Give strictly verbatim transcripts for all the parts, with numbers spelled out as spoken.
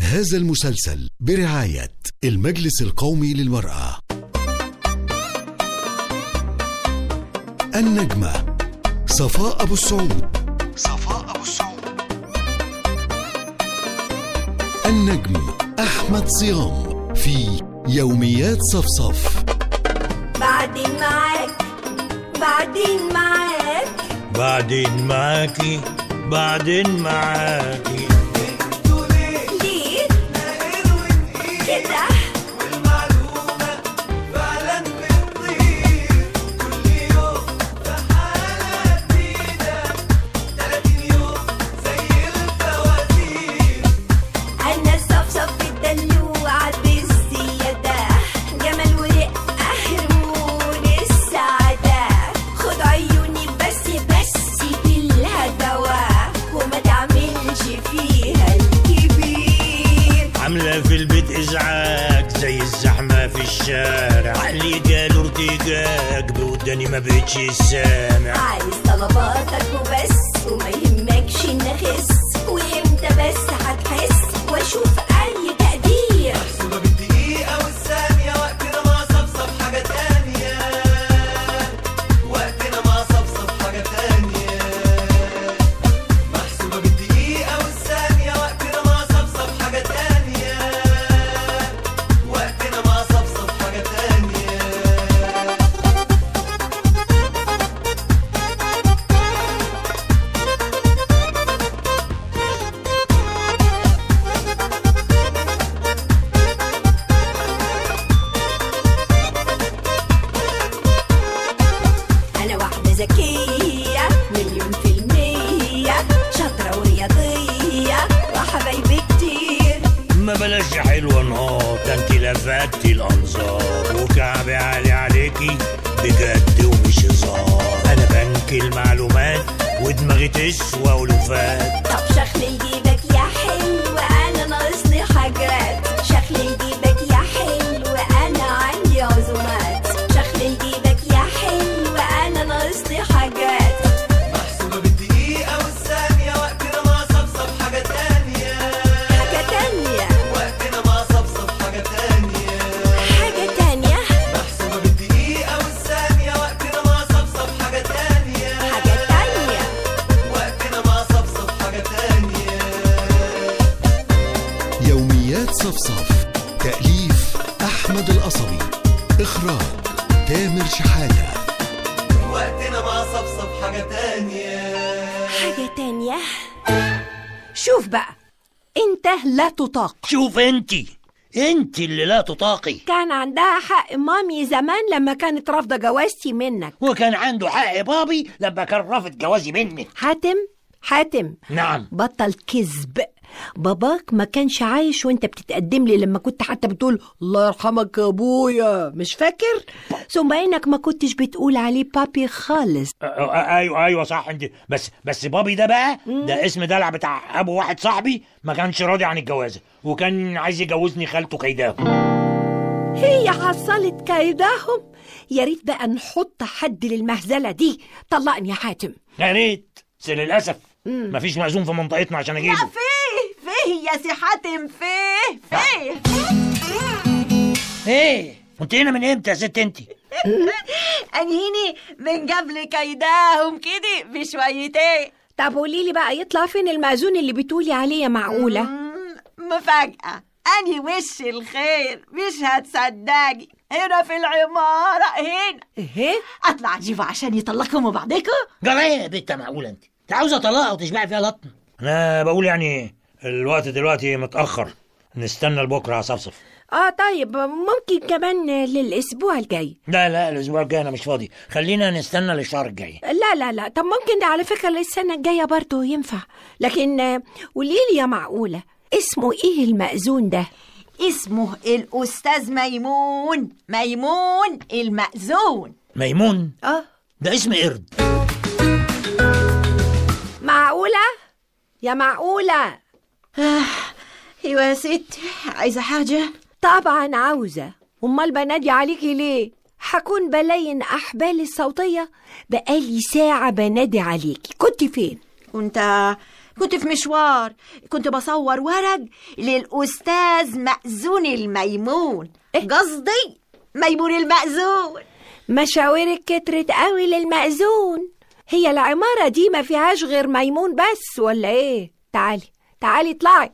هذا المسلسل برعاية المجلس القومي للمرأة. النجمة صفاء أبو السعود. صفاء أبو السعود. النجم أحمد صيام في يوميات صفصف. بعدين معاك بعدين معاك بعدين معاكي بعدين معاكي. ليه كده والمعلومة فعلا بتطير كل يوم في حالة جديدة، تلاتين يوم زي الفوازير. أنا الصفصف الدلوعة بالزيادة، جمال ورقة هرمون السعادة. خد عيوني بس بس بالهدوى وما تعملش فيها الكبير. عاملة في البيت إزعاج زي الزحمة في الشارع، عقلي جاله ارتجاج بوداني ما بقتش سامع. عايز طلباتك وبس وما يهمكش النخس، وامتى بس هتحس واشوف اي تقدير. محسوبة بالدقيقة والثانية، وقتنا مع صفصف حاجة تانية. وقتنا مع صفصف حاجة تانية. محسوبة بالدقيقة والثانية، وقتنا مع صفصف حاجة تانية. وقتنا مع صفصف حاجة تانية. انا واحدة ذكية مليون في المية، شاطرة ورياضية وحبايبي كتير. ما بلاش يا حلوة نهار، ده انتي لفتي الأنظار وكعبي عالي عليكي بجد ومش هزار. أنا بنك المعلومات ودماغي تسوى ولوفات. طب شخلي جيبك يا حلو، انا ناقصني حاجات. شخلي جيبك يا حلو، انا عندي عزومات. شخلي جيبك يا حلو، انا ناقصني حاجات. محسوبة بالدقيقة والثانية، وقتنا مع صفصف حاجة تانية. حاجة تانية وقتنا مع صفصف حاجة تانية. حاجة تانية محسوبة بالدقيقة والثانية، وقتنا مع صفصف حاجة تانية. حاجة تانية وقتنا مع صفصف حاجة تانية. يوميات صفصف. تأليف أحمد القصبي. إخراج تامر شحاتة. وقتنا مع صفصف حاجة تانية. حاجة تانية. شوف بقى، انت لا تطاق. شوف انتي انتي اللي لا تطاقي. كان عندها حق مامي زمان لما كانت رافضة جوازتي منك. وكان عنده حق بابي لما كان رافض جوازي مني. حاتم حاتم نعم. بطل كذب. باباك ما كانش عايش وانت بتتقدم لي، لما كنت حتى بتقول الله يرحمك يا ابويا، مش فاكر؟ ثم انك ما كنتش بتقول عليه بابي خالص. أ- أ- ايوه ايوه صح انت. بس بس بابي ده بقى ده اسم دلع بتاع ابو واحد صاحبي ما كانش راضي عن الجوازه، وكان عايز يجوزني خالته كيداه. هي حصلت كيداهم. يا ريت بقى نحط حد للمهزله دي. طلقني يا حاتم. يا ريت، بس للاسف مفيش مأذون في منطقتنا عشان اجيبه. فيه فيه يا سي حاتم، فيه فيه. ايه انت هنا من امتى يا ست انت؟ انهيني من قبل كيداهم كده بشويتين. طب قولي لي بقى، يطلع فين المأذون اللي بتقولي عليه يا معقوله؟ مم، مفاجأة. أني وش الخير مش هتصدقي، هنا في العمارة هنا. ايه أطلع أجيبه عشان يطلقكم بعضكم. جرى ايه يا بنت معقوله انت؟ انت عاوزه طلاقه وتشبعي فيها لطن؟ انا بقول يعني الوقت دلوقتي متاخر، نستنى لبكره يا صفصف. اه طيب، ممكن كمان للاسبوع الجاي. لا لا الاسبوع الجاي انا مش فاضي، خلينا نستنى للشهر الجاي. لا لا لا، طب ممكن ده على فكره للسنه الجايه برضه ينفع. لكن قولي لي يا معقوله، اسمه ايه المأذون ده؟ اسمه الأستاذ ميمون، ميمون المأذون. ميمون؟ اه ده اسم قرد. معقوله يا معقوله؟ آه ايوه يا ست، عايزة حاجة؟ طبعا عاوزه. امال بنادي عليكي ليه؟ حكون بلين احبالي الصوتيه. بقالي ساعه بنادي عليكي، كنت فين؟ كنت كنت في مشوار، كنت بصور ورق للأستاذ مأذون الميمون. قصدي ميمون المأذون. مشاورك كترت قوي للمأذون. هي العمارة دي ما فيهاش غير ميمون بس ولا ايه؟ تعالي تعالي اطلعي.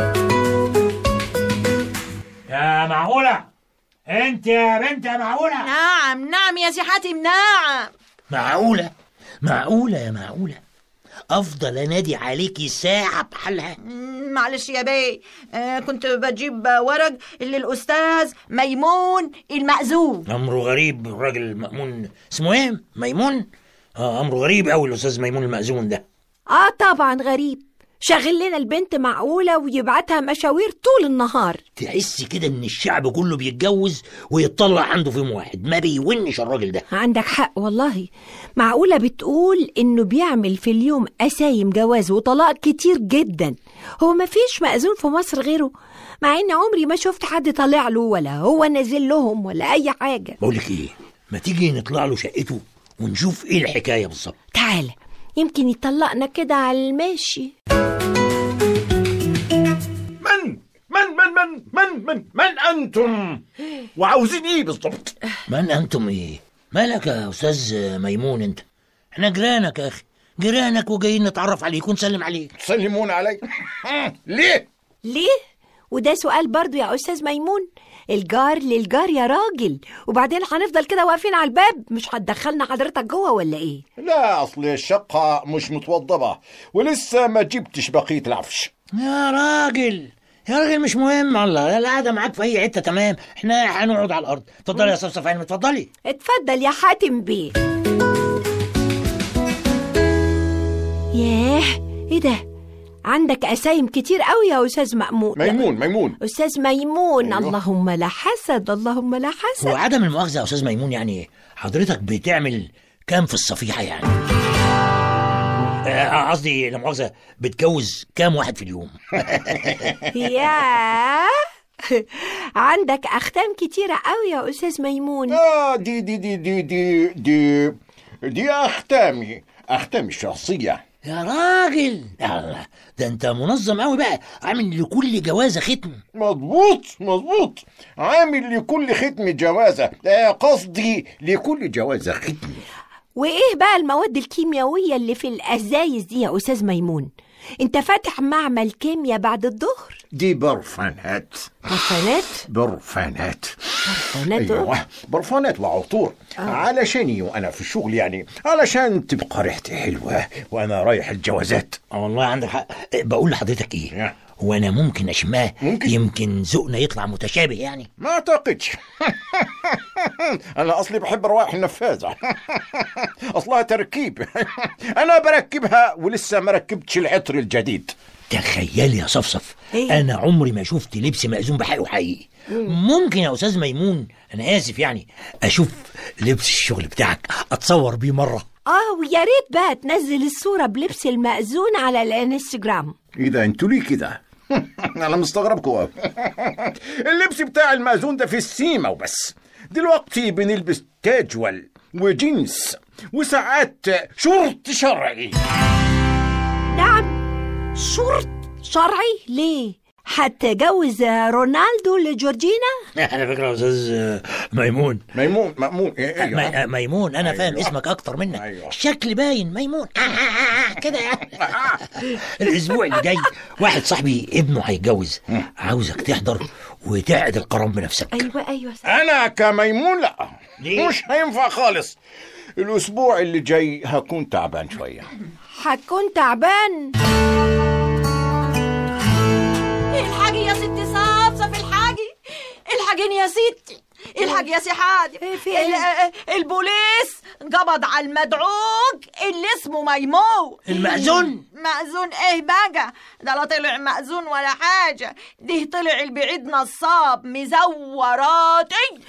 يا معقولة انت يا بنت يا معقولة؟ نعم نعم يا سي حاتم نعم. معقولة معقولة يا معقولة افضل انادي عليكي ساعة بحالها؟ معلش يا بيه، آه كنت بجيب ورق للأستاذ ميمون المأذون. امره غريب. الراجل المأمون اسمه ايه؟ ميمون؟ اه امره غريب قوي الاستاذ ميمون المأذون ده. اه طبعا غريب. شغل لنا البنت معقولة ويبعتها مشاوير طول النهار. تحس كده ان الشعب كله بيتجوز ويتطلع عنده في يوم واحد، ما بيونش الراجل ده. عندك حق والله. معقولة بتقول انه بيعمل في اليوم اسايم جواز وطلاق كتير جدا. هو ما فيش مأذون في مصر غيره، مع ان عمري ما شفت حد طالع له ولا هو نازل لهم ولا اي حاجة. بقولك ايه، ما تيجي نطلع له شقته ونشوف ايه الحكاية بالظبط. تعالى يمكن يطلقنا كده على الماشي. من من من من من من من أنتم؟ وعاوزين إيه بالضبط؟ من أنتم إيه؟ مالك يا أستاذ ميمون أنت؟ إحنا جيرانك يا أخي، جيرانك وجايين نتعرف عليك ونسلم عليك. تسلمون علي؟ ليه؟ ليه؟ وده سؤال برضو يا أستاذ ميمون. الجار للجار يا راجل، وبعدين هنفضل كده واقفين على الباب؟ مش هتدخلنا حضرتك جوه ولا ايه؟ لا أصل الشقة مش متوضبة ولسه ما جبتش بقية العفش. يا راجل يا راجل مش مهم، الله القعدة معاك في أي حتة تمام، احنا هنقعد على الأرض. اتفضلي يا صفصف عيني، اتفضلي. اتفضل يا حاتم بيه. ياه ايه ده؟ عندك أسايم كتير قوي يا أستاذ مأمون. ميمون ميمون أستاذ ميمون. أيوه. اللهم لا حسد اللهم لا حسد. هو عدم المؤاخذة يا أستاذ ميمون، يعني حضرتك بتعمل كام في الصفيحة يعني؟ قصدي آه لا مؤاخذة، بتجوز كام واحد في اليوم؟ ياه عندك أختام كتيرة قوي يا أستاذ ميمون. آه دي دي دي دي دي دي, دي أختامي أختامي الشخصية. يا راجل الله، ده انت منظم قوي بقى، عامل لكل جوازة ختم. مظبوط مظبوط، عامل لكل ختم جوازة، قصدي لكل جوازة ختم. وايه بقى المواد الكيميائية اللي في الأزايز دي يا أستاذ ميمون؟ انت فاتح معمل كيمياء بعد الظهر؟ دي برفانات. برفانات؟ برفانات برفانات أيوة برفانات وعطور. آه. علشاني وأنا في الشغل، يعني علشان تبقى ريحتي حلوة وأنا رايح الجوازات. اه والله عندك حق. بقول لحضرتك ايه، هو أنا ممكن أشماه؟ ممكن. يمكن ذوقنا يطلع متشابه يعني. ما أعتقدش. أنا أصلي بحب روائح النفاذة. أصلها تركيب. أنا بركبها ولسه ما ركبتش العطر الجديد. تخيل يا صفصف، إيه؟ أنا عمري ما شفت لبس مأذون بحاله حقيقي. ممكن يا أستاذ ميمون، أنا آسف يعني، أشوف لبس الشغل بتاعك أتصور بيه مرة؟ آه ويا ريت بقى تنزل الصورة بلبس المأذون على الانستجرام. إذا أنتوا ليه كده؟ أنا مستغربكوا. اللبس بتاع المأذون ده في السيما وبس. دلوقتي بنلبس كاجوال وجينز وساعات شورت شرعي. نعم شورت شرعي؟ ليه؟ هتجوز رونالدو لجورجينا؟ على فكرة يا أستاذ ميمون. ميمون مأمون إيه أيوة. ميمون أنا أيوة. فاهم اسمك أكتر منك. أيوة. الشكل باين ميمون كده يعني. الأسبوع اللي جاي واحد صاحبي ابنه هيتجوز، عاوزك تحضر وتعد القران بنفسك. أيوة أيوة صح. أنا كميمون لأ، ليه؟ مش هينفع خالص. الأسبوع اللي جاي هكون تعبان شوية. هتكون تعبان؟ الحاجي يا ستي صفصف، الحاجي الحاجين يا ستي، الحاجي يا سي حاتم. البوليس قبض على المدعوج اللي اسمه ميمون. المأذون؟ مأذون ايه بقى؟ ده لا طلع مأذون ولا حاجة، ده طلع البعيد نصاب مزوراتي.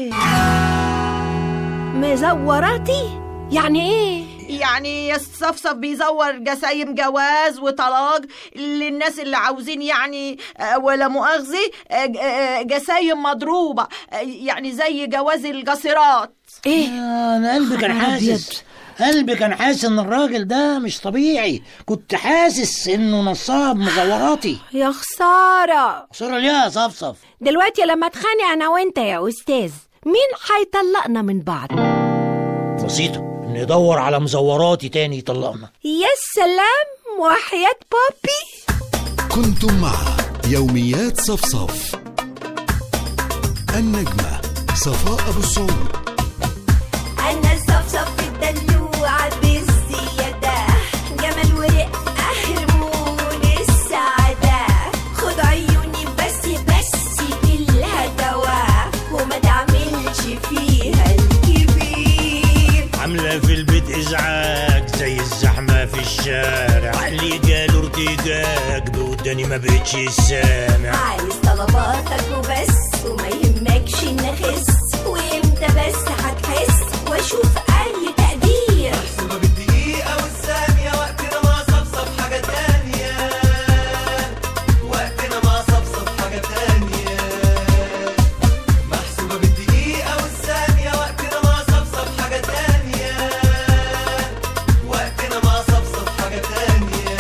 مزوراتي؟ يعني ايه؟ يعني يصفصف بيزور جسايم جواز وطلاق للناس اللي عاوزين يعني ولا مؤاخذة جسايم مضروبة، يعني زي جواز القصيرات. ايه؟ انا قلبي كان حاسس قلبي كان حاسس ان الراجل ده مش طبيعي، كنت حاسس انه نصاب مزوراتي. يا خسارة. خسارة ليه يا صفصف؟ دلوقتي لما اتخانق انا وانت يا استاذ مين هيطلقنا من بعض؟ بسيطة، ندور على مزوراتي تاني يطلقنا. يا سلام وحياة بابي. كنتم مع يوميات صفصف. النجمة صفاء أبو السعود. أنا صفصف الدلوعة بالزيادة، جمال ورقة هرمون السعادة، خد عيوني بس بس كلها دواء وما تعملش فيها الكبير. عاملة في البيت إزعاج زي الزحمة في الشارع، اللي جاله ارتجاج بوداني ما بقتش سامع. عايز طلباتك وبس وما يهمكش نخس، وامتى بس هتحس واشوف اي تقدير. محسوبة بالدقيقة والثانية، وقتنا مع صفصف حاجة تانية، وقتنا مع صفصف حاجة تانية. محسوبة بالدقيقة والثانية، وقتنا مع صفصف حاجة تانية، وقتنا مع صفصف حاجة تانية.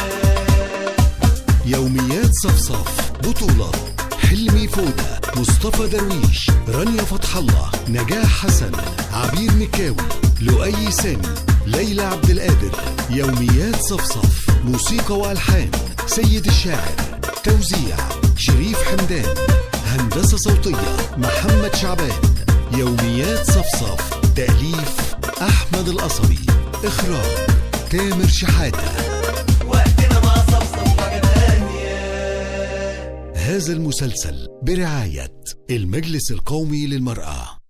يوميات صفصف. بطولة حلمي فودة، مصطفى درويش، رانيا فتح الله، نجاح حسن، عبير مكاوي، لؤي سامي، ليلى عبد القادر. يوميات صفصف. موسيقى والحان سيد الشاعر، توزيع شريف حمدان، هندسة صوتية محمد شعبان. يوميات صفصف. تأليف أحمد القصبي، إخراج تامر شحاتة. وقتنا مع صفصف حاجة تانية. هذا المسلسل برعاية المجلس القومي للمرأة.